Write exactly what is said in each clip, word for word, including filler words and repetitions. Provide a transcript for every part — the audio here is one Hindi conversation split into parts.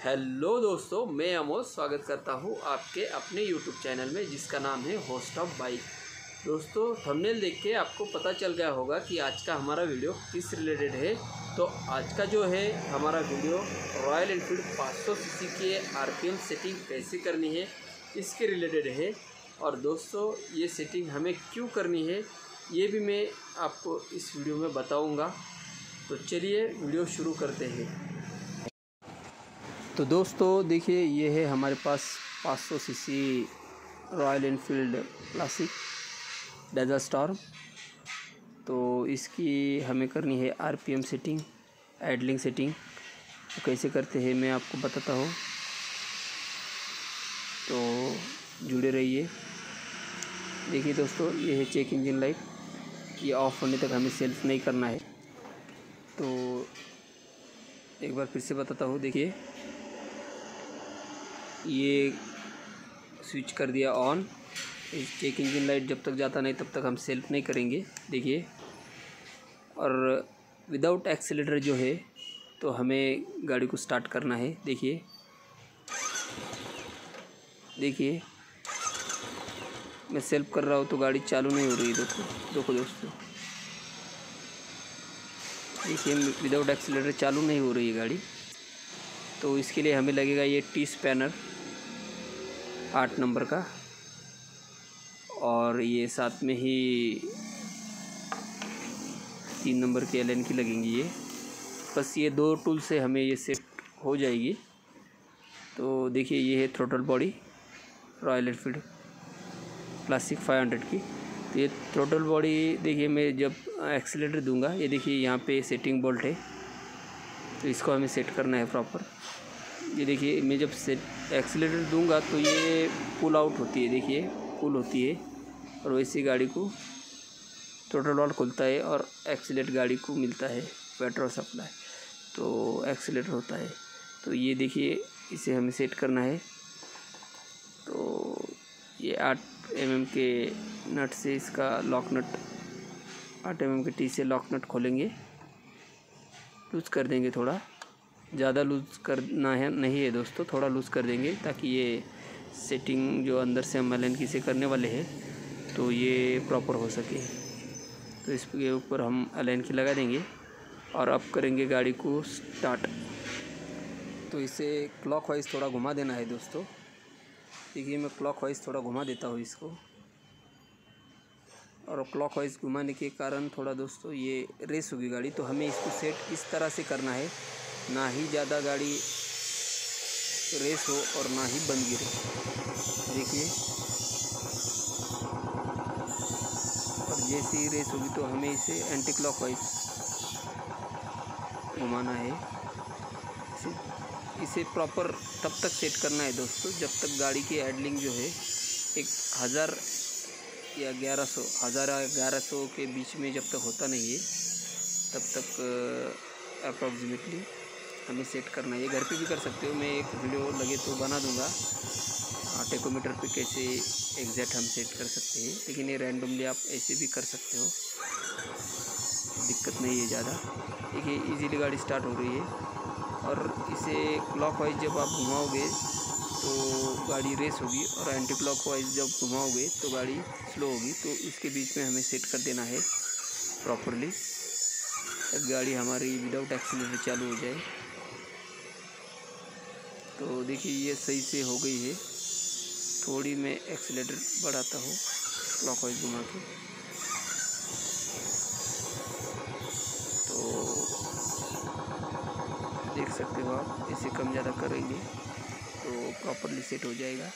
हेलो दोस्तों, मैं अमोल स्वागत करता हूं आपके अपने यूट्यूब चैनल में जिसका नाम है होस्ट ऑफ बाइक। दोस्तों, थंबनेल देख के आपको पता चल गया होगा कि आज का हमारा वीडियो किस रिलेटेड है। तो आज का जो है हमारा वीडियो रॉयल एनफील्ड पाँच सौ सीसी के आरपीएम सेटिंग कैसे करनी है इसके रिलेटेड है। और दोस्तों, ये सेटिंग हमें क्यों करनी है ये भी मैं आपको इस वीडियो में बताऊँगा। तो चलिए वीडियो शुरू करते हैं। तो दोस्तों देखिए, ये है हमारे पास पाँच सौ CC Royal Enfield Classic Desert Storm. तो इसकी हमें करनी है आरपीएम सेटिंग, आइडलिंग सेटिंग। तो कैसे करते हैं मैं आपको बताता हूँ, तो जुड़े रहिए। देखिए दोस्तों, ये है चेक इंजन लाइट, ये ऑफ होने तक हमें सेल्फ नहीं करना है। तो एक बार फिर से बताता हूँ। देखिए, ये स्विच कर दिया ऑन। चेक इंजन लाइट जब तक जाता नहीं तब तक हम सेल्फ नहीं करेंगे। देखिए, और विदाउट एक्सीलरेटर जो है तो हमें गाड़ी को स्टार्ट करना है। देखिए देखिए मैं सेल्फ कर रहा हूँ तो गाड़ी चालू नहीं हो रही। देखो देखो दोस्तों, देखिए विदाउट एक्सीलरेटर चालू नहीं हो रही है गाड़ी। तो इसके लिए हमें लगेगा ये टी स्पैनर आठ नंबर का, और ये साथ में ही तीन नंबर की एल एन की लगेंगी। ये बस ये दो टूल से हमें ये सेट हो जाएगी। तो देखिए, ये है throttle body Royal Enfield Classic five hundred की। तो ये थ्रोटल बॉडी देखिए, मैं जब एक्सीलरेटर दूंगा, ये देखिए यहाँ पे सेटिंग बोल्ट है, तो इसको हमें सेट करना है प्रॉपर। ये देखिए, मैं जब सेट एक्सीलरेटर दूंगा तो ये पुल आउट होती है। देखिए पुल होती है, और वैसे गाड़ी को थ्रोटल वाल्व खुलता है और एक्सीलरेटर गाड़ी को मिलता है पेट्रोल सप्लाई, तो एक्सीलरेटर होता है। तो ये देखिए, इसे हमें सेट करना है। तो ये आठ एम एम के नट से इसका लॉक नट, आठ एम एम के टी से लॉक नट खोलेंगे, लूज़ कर देंगे। थोड़ा ज़्यादा लूज़ करना है नहीं है दोस्तों, थोड़ा लूज़ कर देंगे ताकि ये सेटिंग जो अंदर से हम एल एन की से करने वाले हैं तो ये प्रॉपर हो सके। तो इसके ऊपर हम एल एन की लगा देंगे और अब करेंगे गाड़ी को स्टार्ट। तो इसे क्लॉकवाइज थोड़ा घुमा देना है दोस्तों। देखिए, मैं क्लॉकवाइज थोड़ा घुमा देता हूँ इसको, और क्लॉकवाइज घुमाने के कारण थोड़ा दोस्तों ये रेस होगी गाड़ी। तो हमें इसको सेट इस तरह से करना है, ना ही ज़्यादा गाड़ी रेस हो और ना ही बंद गिरे। देखिए, और जैसे ही रेस होगी तो हमें इसे एंटी क्लॉकवाइज घुमाना है। इसे इसे प्रॉपर तब तक सेट करना है दोस्तों जब तक गाड़ी की आइडलिंग जो है एक हज़ार या ग्यारह सौ हज़ार या ग्यारह सौ के बीच में जब तक होता नहीं है तब तक अप्रॉक्सीमेटली हमें सेट करना है। ये घर पे भी कर सकते हो, मैं एक वीडियो लगे तो बना दूंगा टेकोमीटर पे कैसे एग्जैक्ट हम सेट कर सकते हैं, लेकिन ये रैंडमली आप ऐसे भी कर सकते हो, दिक्कत नहीं है ज़्यादा। देखिए, इजीली गाड़ी स्टार्ट हो रही है, और इसे क्लॉकवाइज जब आप घुमाओगे तो गाड़ी रेस होगी, और एंटी क्लॉकवाइज जब घुमाओगे तो गाड़ी स्लो होगी। तो इसके बीच में हमें सेट कर देना है प्रॉपरली, तब गाड़ी हमारी विदाउट एक्सीलरेटर चालू हो जाए। तो देखिए, ये सही से हो गई है। थोड़ी मैं एक्सीलरेटर बढ़ाता हूँ क्लॉकवाइज घुमा के। तो देख सकते हो आप, इसे कम ज़्यादा करेंगे तो प्रॉपरली सेट हो जाएगा।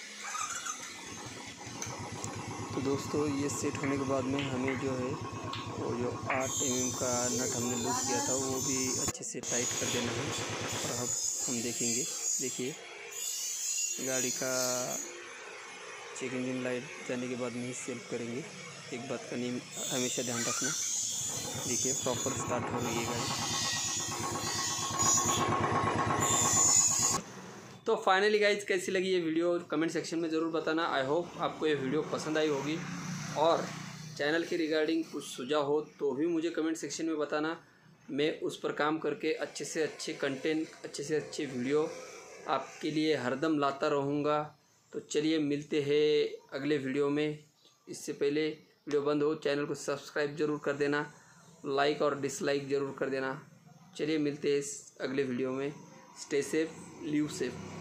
तो दोस्तों, ये सेट होने के बाद में हमें जो है वो जो आठ एम एम का नट हमने लूज़ किया था वो भी अच्छे से टाइट कर देना है। और अब हम देखेंगे। देखिए, गाड़ी का चेक इंजन लाइट जाने के बाद में ही सेल्फ करेंगे। एक बात का नहीं हमेशा ध्यान रखना। देखिए, प्रॉपर स्टार्ट हो रही है गाड़ी। तो फाइनली गाइज, कैसी लगी ये वीडियो कमेंट सेक्शन में ज़रूर बताना। आई होप आपको ये वीडियो पसंद आई होगी, और चैनल के रिगार्डिंग कुछ सुझाव हो तो भी मुझे कमेंट सेक्शन में बताना। मैं उस पर काम करके अच्छे से अच्छे कंटेंट, अच्छे से अच्छे वीडियो आपके लिए हरदम लाता रहूँगा। तो चलिए मिलते हैं अगले वीडियो में। इससे पहले वीडियो बंद हो, चैनल को सब्सक्राइब ज़रूर कर देना, लाइक और डिसलाइक ज़रूर कर देना। चलिए मिलते हैं इस अगले वीडियो में। Stay safe, live safe.